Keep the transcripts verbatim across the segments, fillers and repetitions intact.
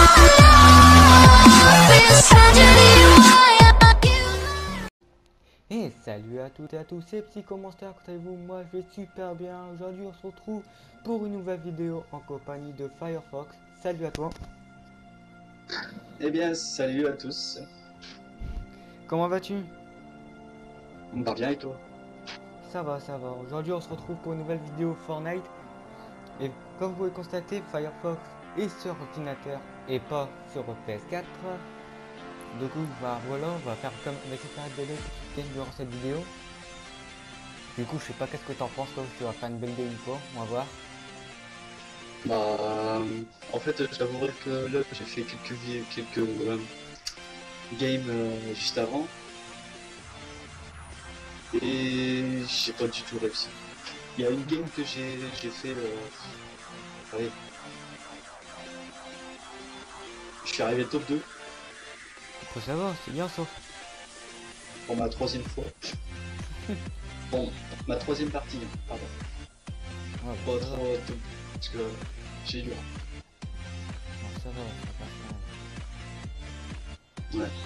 Et salut à toutes et à tous, c'est Psychomonster, comment allez-vous? Moi je vais super bien. Aujourd'hui on se retrouve pour une nouvelle vidéo en compagnie de Firefox. Salut à toi. Eh bien, salut à tous. Comment vas-tu? On va bien et toi? Ça va, ça va. Aujourd'hui on se retrouve pour une nouvelle vidéo Fortnite. Et comme vous pouvez constater, Firefox est sur ordinateur et pas sur P S quatre. Du coup, bah voilà, on va faire comme on va essayer de faire des games durant cette vidéo. Du coup, je sais pas qu'est-ce que t'en penses, toi, tu vas faire une belle game ou quoi, on va voir. Bah, euh, en fait, j'avouerai que là, j'ai fait quelques, vi- quelques euh, games euh, juste avant. Et j'ai pas du tout réussi. Il y a une game que j'ai j'ai fait. Euh, allez. Je suis arrivé top deux Oh, ça va, c'est bien ça. pour ma troisième fois. Bon, ma troisième partie, hein, pardon. Ouais, Pas bah, ça va. trop top, parce que j'ai eu. Non, ça va, ça passe quand même. Ouais.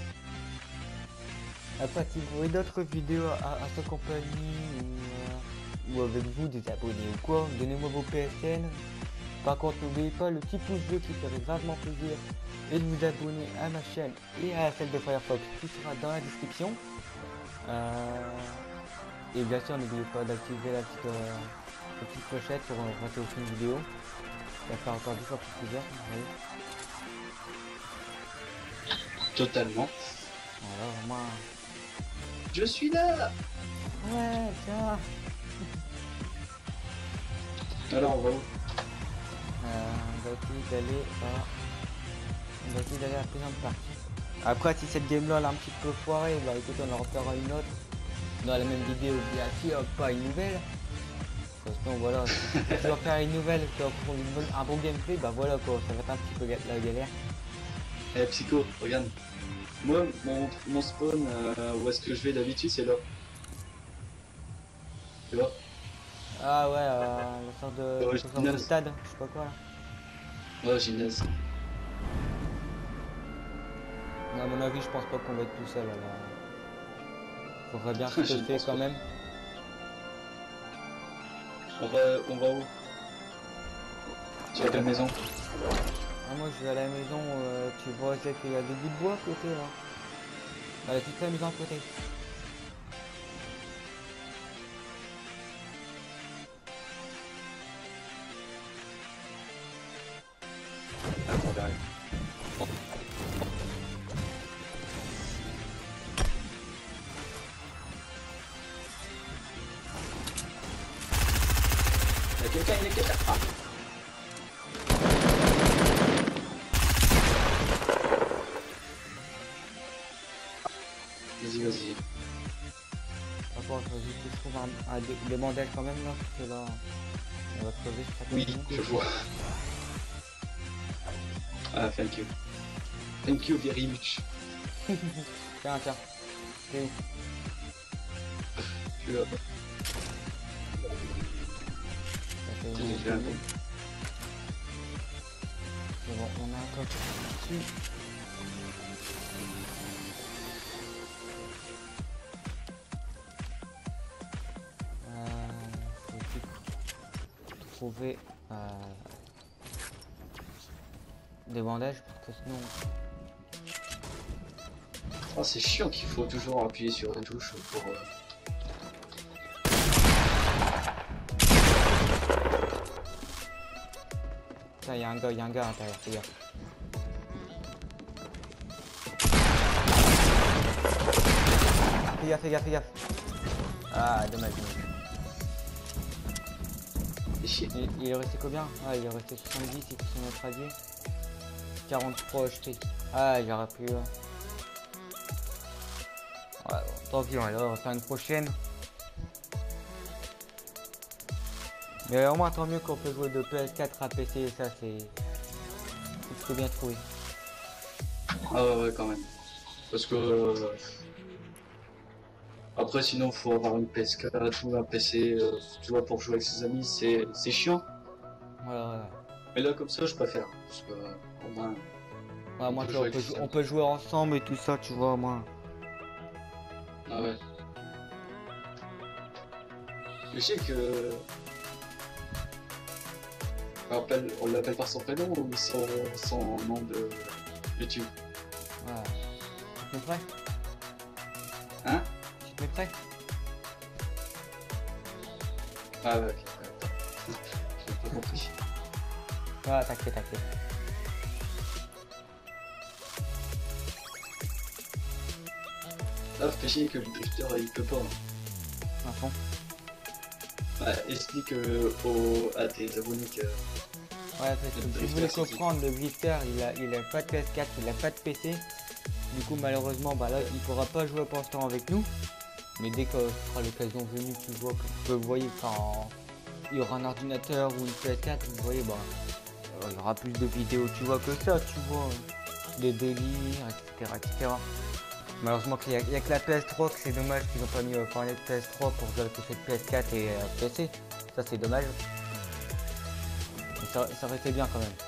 Après, si vous voulez d'autres vidéos à, à sa compagnie ou, euh, ou avec vous, des abonnés ou quoi, donnez-moi vos P S N. Par contre, n'oubliez pas le petit pouce bleu qui ferait gravement plaisir et de vous abonner à ma chaîne et à celle de Firefox qui sera dans la description. Euh, et bien sûr, n'oubliez pas d'activer la petite, euh, la petite clochette pour euh, rater aucune vidéo. Ça va faire encore dix fois plus plaisir. Vous voyez. Totalement. Voilà, vraiment. Je suis là. Ouais, tiens. Alors, on va où? Euh, on va essayer d'aller à... On va essayer d'aller à la présente partie. Après, si cette game là elle est un petit peu foirée, bah écoute, on en refera une autre dans la même vidéo, bien sûr, pas une nouvelle. Parce que voilà, si tu vas faire une nouvelle pour une bonne, un bon gameplay, bah voilà quoi, ça va être un petit peu la galère. Eh Psycho, regarde. Moi, mon, mon spawn, euh, où est-ce que je vais d'habitude, c'est là. Tu vois? Ah ouais, euh, la sorte de, Ouais, la sorte de gymnase. stade, je sais pas quoi là. Ouais, gymnase. Mais à mon avis, je pense pas qu'on va être tout seul alors. Faudrait bien se Je fait pense quand pas. même. On va, on va où? Tu vas à quelle maison? Ah, moi je vais à la maison, euh, tu vois, c'est qu'il y a des bouts de bois à côté là. Bah, la petite maison à côté. Attends, j'arrive. Il y a quelqu'un, il y a quelqu'un. Ah. Vas-y, vas-y. D'accord, je vais juste que je trouve un, un, des, des bandelles quand même là, parce que là, on va crever si ça Oui, continue. je vois. Ah, thank you. Thank you very much. Tiens, tiens. T'es où? Je suis là. Ça fait J'ai une- déjà un peu. C'est bon, on a un coffre dessus. Euh, faut aussi trouver euh, des bandages parce que sinon... Oh, c'est chiant qu'il faut toujours appuyer sur la touche pour... Euh... Là, il y a un gars, il y a un gars à l'intérieur, fais gaffe. Fais gaffe, fais gaffe, fais gaffe. Ah, dommage. C'est chiant. Il, il est resté combien? Ah, il est resté soixante-dix, il faut se mettre radié. quarante-trois jetés. Ah, j'aurais pu... Euh... Ouais, bon, tant pis, on va faire une prochaine. Mais au moins, tant mieux qu'on peut jouer de P S quatre à P C, et ça, c'est... C'est plutôt bien trouvé. Ah ouais, ouais, quand même. Parce que... Euh... Après, sinon, faut avoir une P S quatre ou un P C, euh, tu vois, pour jouer avec ses amis, c'est chiant. Voilà, voilà. Mais là, comme ça, je préfère. Parce que, euh, au moins, Ouais, on moi, peut tu vois, jouer on peut, avec jou- ça. on peut jouer ensemble et tout ça, tu vois, moi. Ah ouais. Mais je sais que. On l'appelle on l'appelle par son prénom ou son, son nom de YouTube. Ouais. Tu te mets prêt? Hein? Tu te mets prêt? Ah ouais, ok. Ouais, attends. J'ai pas compris. Ouais, t'inquiète, t'inquiète. Là, fais chier que le drifter il peut pas. Hein. À fond. Ouais, explique euh, aux, à tes abonnés que. Ouais, parce que Le si vous drifter, voulez c'est qui? comprendre, le Drifter, il a, il a pas de P S quatre, il a pas de P C. Du coup, malheureusement, bah là, il pourra pas jouer pour l'instant avec nous. Mais dès que ce sera l'occasion venue, tu vois, que, que vous voyez quand il y aura un ordinateur ou une P S quatre, vous voyez, bah, euh, il y aura plus de vidéos, tu vois, que ça, tu vois, euh, des délires, et cetera, et cetera. Malheureusement, il n'y a, a que la P S trois, que c'est dommage qu'ils n'ont pas mis euh, Fortnite P S trois pour jouer avec cette P S quatre et euh, P C. Ça, c'est dommage. Mais ça, ça aurait été bien quand même.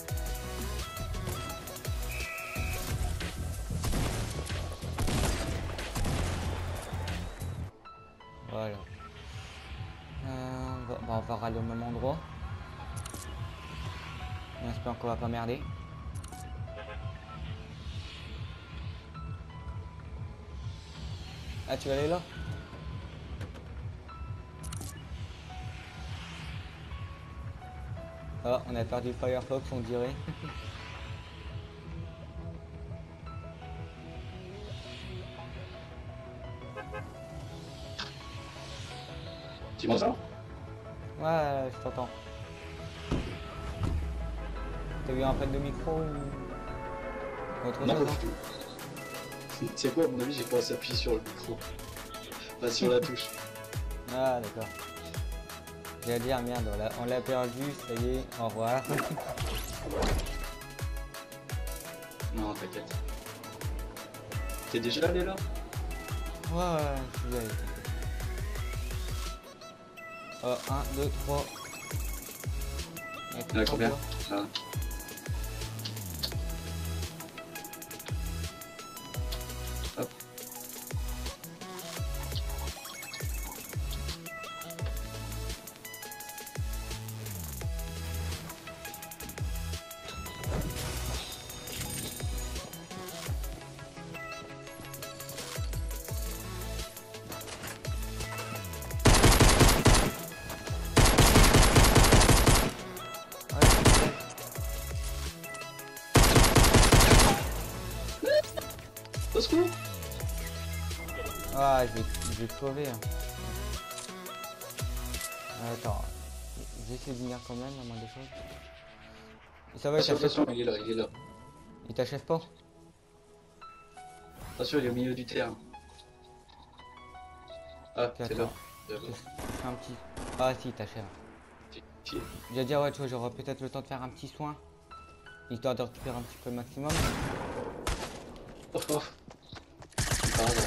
Voilà. Euh, on, va, bah, on va râler au même endroit. On espère qu'on va pas merder. Ah, tu vas aller là? Ah, on a perdu Firefox, on dirait. Tu m'entends? Ouais, je t'entends. T'as eu un problème de micro ou autre Non, chose, pas hein? du tout. Tu sais quoi, à mon avis, j'ai pas assez appuyé sur le micro. Pas sur la touche. Ah, d'accord. J'allais dire, merde, on l'a- on l'a perdu, ça y est, au revoir. Non, t'inquiète. T'es déjà allé là? Ouais, ouais, je suis allé. Oh, un, deux, trois. Il y en a combien? Ah. Hop. Au secours! Ah, je vais, je vais crever. Hein. Attends, j'essaie de venir quand même, à moins des choses. Et ça va, il Attention, t'achève attention, il est là, il est là. il t'achève pas? Attention, il est au milieu du terrain. Ah, Ok, c'est là. attends. D'accord. Je fais un petit... Ah si, il t'achève. Chier. J'allais dire, ouais, tu vois, j'aurai peut-être le temps de faire un petit soin. Histoire de récupérer un petit peu le maximum. Oh, oh. Par hasard.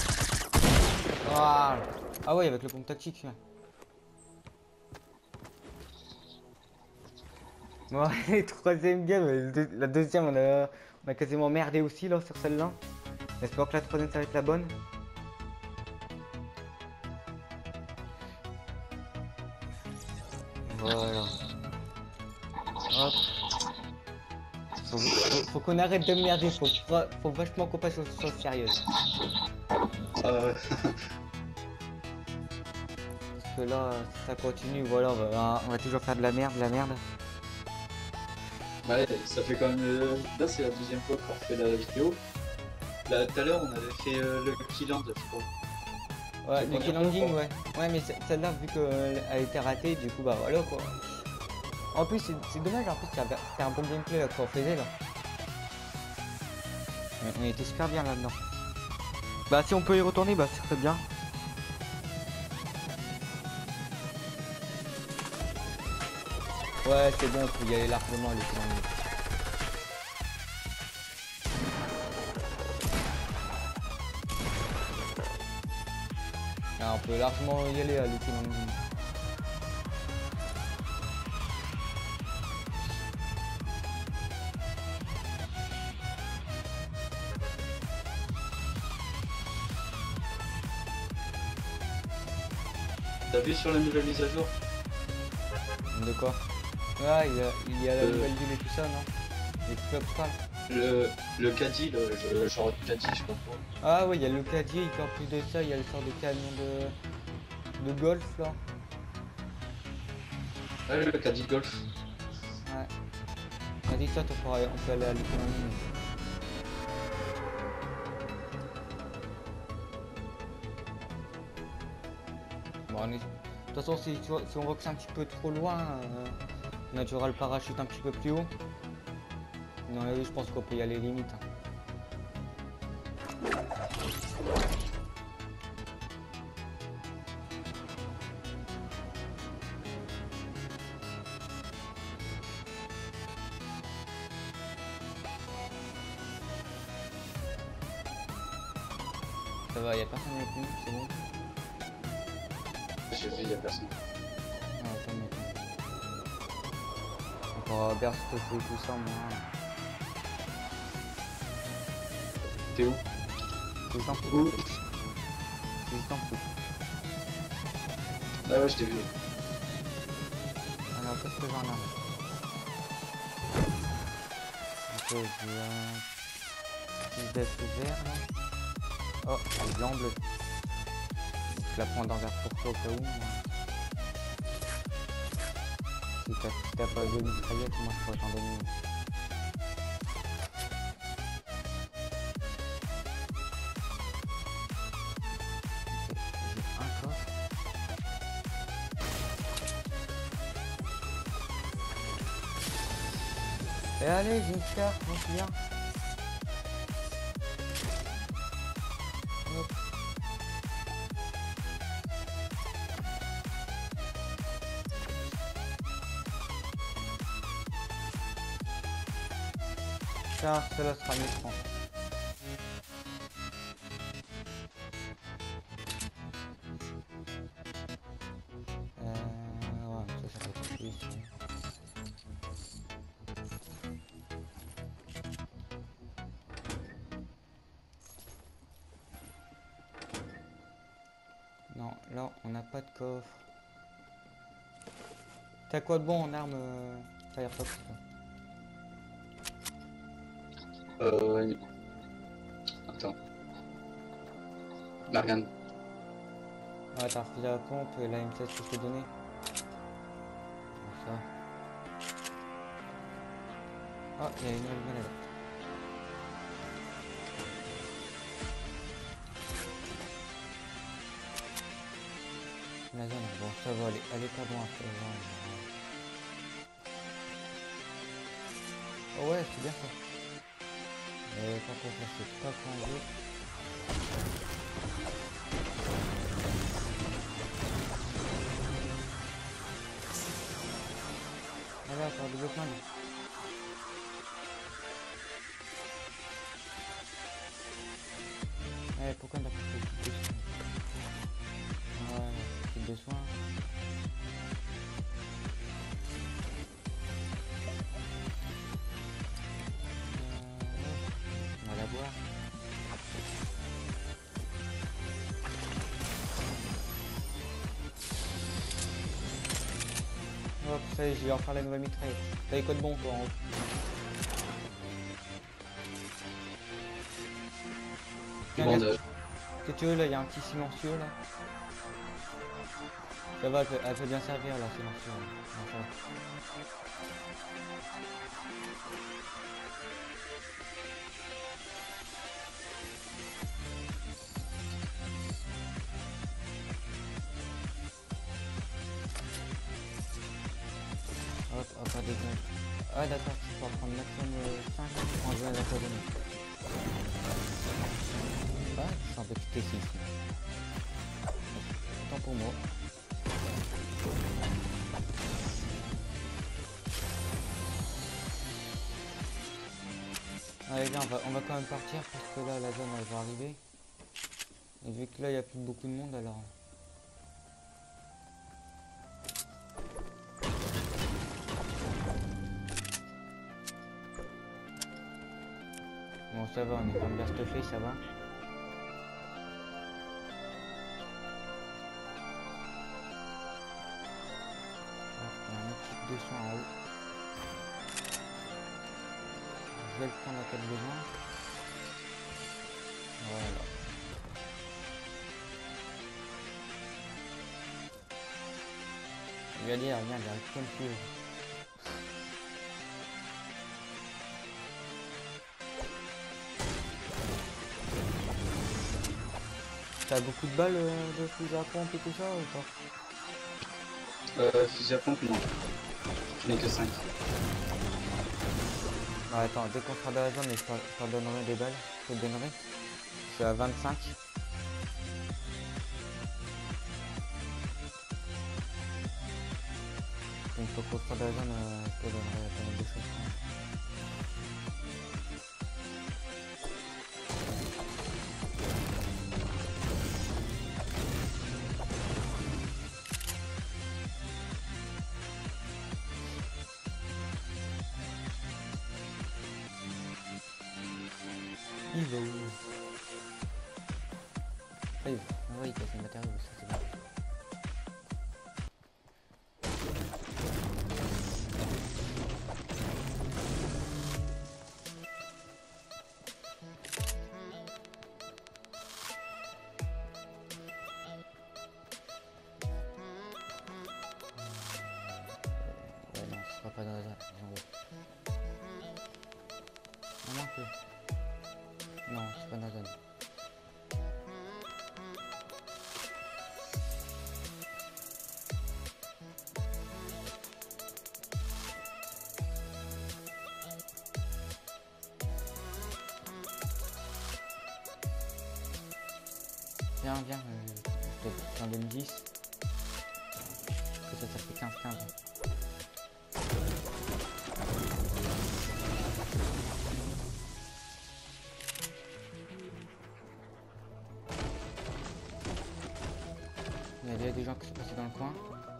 Ah, ah ouais, avec le pompe tactique. Ouais. Bon, troisième game, le deux- la deuxième, on a, on a quasiment merdé aussi là sur celle-là. J'espère que la troisième, ça va être la bonne. Voilà. Hop. Faut, faut- faut qu'on arrête de merder, faut, faut vachement qu'on passe aux choses sérieuses. Ah ouais. Parce que là, si ça continue, voilà, on va, on va toujours faire de la merde, de la merde. Ouais, ça fait quand même. euh, Là, c'est la deuxième fois qu'on fait la vidéo. Là, tout à l'heure, on avait fait euh, le Killand, je crois. Ouais, C'est le la kill première landing, fois. ouais. Ouais, mais ce- celle-là, vu qu'elle a été ratée, du coup, bah voilà quoi. En plus, c'est c'est dommage, en plus, c'était c'était un bon gameplay là, qu'on faisait là. On, on était super bien là-dedans. Bah, si on peut y retourner, bah, c'est très bien. Ouais, c'est bon, on peut y aller largement, le kill landing. Ah, on peut largement y aller à le kill landing. T'as vu sur la nouvelle mise à jour? De quoi? Ah, il y a, il y a la Euh. nouvelle ville et tout ça, non? Les clubs parlent. Le, le caddie, le, le genre de caddie, je sais pas quoi. Ah oui, il y a le caddie, et puis en plus de ça, il y a le sort de camion de, de golf là. Ouais, le caddie de golf. Ouais. On a dit ça, on peut, on peut aller à l'économie. Bon, on est... De toute façon, si, tu vois, si on voit que c'est un petit peu trop loin, euh, on a toujours le parachute un petit peu plus haut. Non, oui, je pense qu'on peut y aller limite. Hein. Ça va, y a personne avec nous, c'est bon. J'ai vu, y'a personne. Ah, ça m'étonne. On va bien se trouver tout ça, moi. T'es où? C'est juste en dessous. Où? C'est juste en dessous. Ah ouais, je t'ai vu. Alors, qu'est-ce que j'en ai? Ok, j'ai un petit veste vert là. Oh, un blanc bleu. Je la prends dans un pour toi au cas où. Moi. Si t'as si t'as pas de mitraillette, moi je pourrais t'en donner une. Ok, j'ai un coffre. Et allez, j'ai une carte, mon client. Hop. Tiens, cela sera mille francs. Euh, ouais, ça, ça fait plus. Non, là, on n'a pas de coffre. T'as quoi de bon en arme euh, Firefox toi? Euh... Attends. Là, rien. Ouais, t'as un fusil à pompe et la M seize que je t'ai donné. Ça. Ah, il y a une nouvelle grenade. La zone, bon, ça va, elle est, elle est pas loin, ça va. Oh ouais, c'est bien ça. Mais par contre, là, c'est pas plongé. Ah là, ça double flingue. Eh, pourquoi on n'a pas fait le kit de soin? Ouais, kit de soin. Euh, on va la boire. Hop, ça y est, j'ai enfin la nouvelle mitraille. T'avais quoi de bon toi en haut? Tiens, regarde. Bandage. Si tu veux, là, il y a un petit silencieux là. Ça va, elle peut, elle peut bien servir là, silencieux. Non, ça va. Hop, hop, pas des gars. Ah d'accord, tu peux prendre maximum euh, cinq en jouant à la colonne. Ah, c'est un petit T six. Autant pour moi. Allez gars, on va, on va quand même partir parce que là la zone elle va arriver. Et vu que là il n'y a plus beaucoup de monde alors... Bon ça va, on est quand même bien stuffé, ça va. sont en haut. Je vais le prendre à quatre besoin. Voilà. Regardez, regarde, il y a un point de feu. T'as beaucoup de balles euh, de fusil à pompe et tout ça ou pas? Euh, fusil à pompe, non. Je n'ai que cinq. Non, attends, dès qu'on sera dans la zone, je t'en je t'en donnerai des balles. Je te donnerai. Je suis à vingt-cinq. Une fois qu'on sera dans la zone, euh, je te donnerai pas mal de choses. Il va où? Ah, il va. Ah oui, il casse les matériaux, ça c'est bien. Ouais, non, ce sera pas dans la zone, en gros. Non, non, non, c'est pas dans la zone. Viens, viens, euh, je t'en donne dix. Que ça, ça fait quinze quinze. Il y a déjà des gens qui sont passés dans le coin.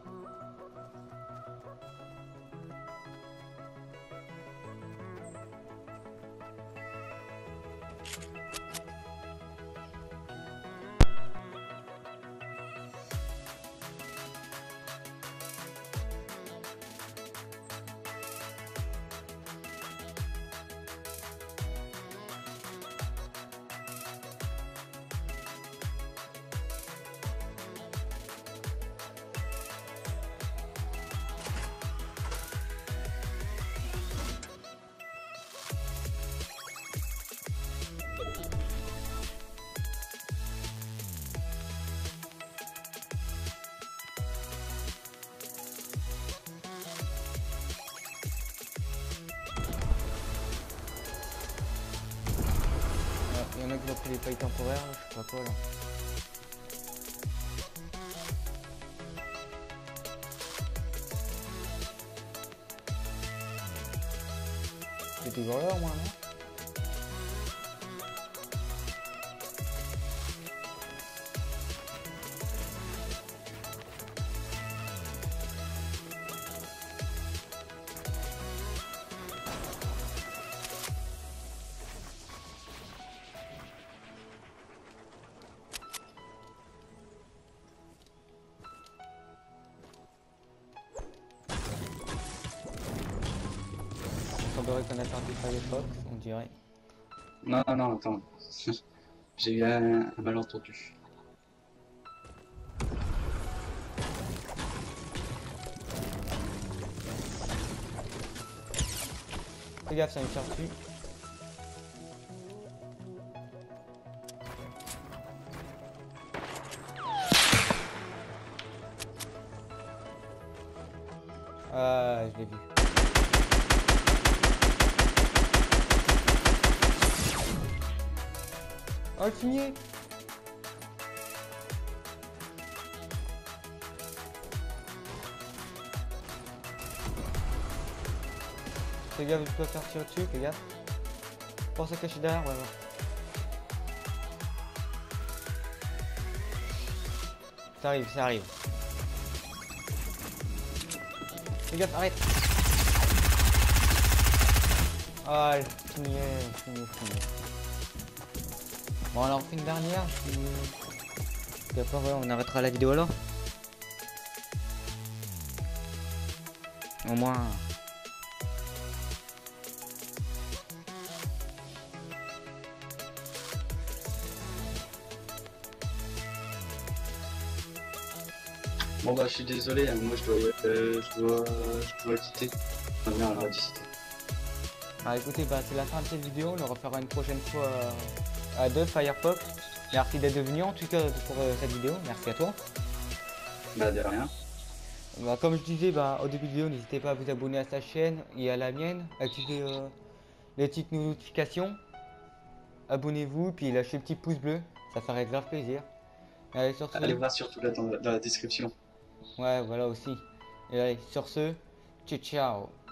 Il y en a qui ont pris les pailles temporaires, là, je sais pas quoi là. C'est toujours là au moins, non? On devrait reconnaître un petit Firefox, on dirait. Non, non, non, attends. J'ai eu un, un malentendu. Fais gaffe, ça me tire dessus. Ah, je l'ai vu. Oh, le fumier! Fais gaffe, je peux faire tirer dessus, fais gaffe. Pense à cacher derrière, ouais, ouais. Ça arrive, ça arrive. Fais gaffe, arrête! Ah, le fumier, le fumier, le fumier. Bon, alors on fait une dernière, puis... puis après, ouais, on arrêtera la vidéo là. Au moins. Bon bah je suis désolé, hein, moi je dois, euh, je dois, je dois quitter. Ma mère elle va décider. Ah, écoutez, bah, c'est la fin de cette vidéo. On le refera une prochaine fois euh, à deux Firefox. Merci d'être venu en tout cas pour euh, cette vidéo. Merci à toi. Bah de rien. Bah, comme je disais bah, au début de vidéo, n'hésitez pas à vous abonner à sa chaîne et à la mienne. Activez euh, les petites notifications. Abonnez-vous, puis lâchez le petit pouce bleu. Ça ferait grave plaisir. Allez, sur ce. Allez voir surtout là dans, dans la description. Ouais, voilà aussi. Et allez, sur ce, ciao ciao.